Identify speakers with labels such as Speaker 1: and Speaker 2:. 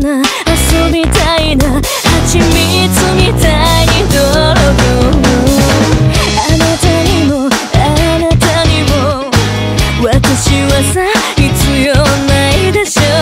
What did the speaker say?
Speaker 1: な遊びたいな蜂蜜みたいに泥棒あなたにもあなたにも私はさ必要ないでしょう